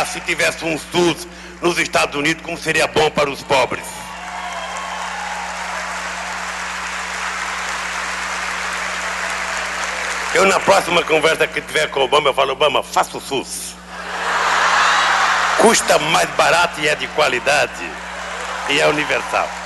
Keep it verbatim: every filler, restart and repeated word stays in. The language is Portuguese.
se tivesse um SUS nos Estados Unidos, como seria bom para os pobres. Eu, na próxima conversa que tiver com o Obama, eu falo: Obama, faça o SUS. Custa mais barato e é de qualidade. E é universal.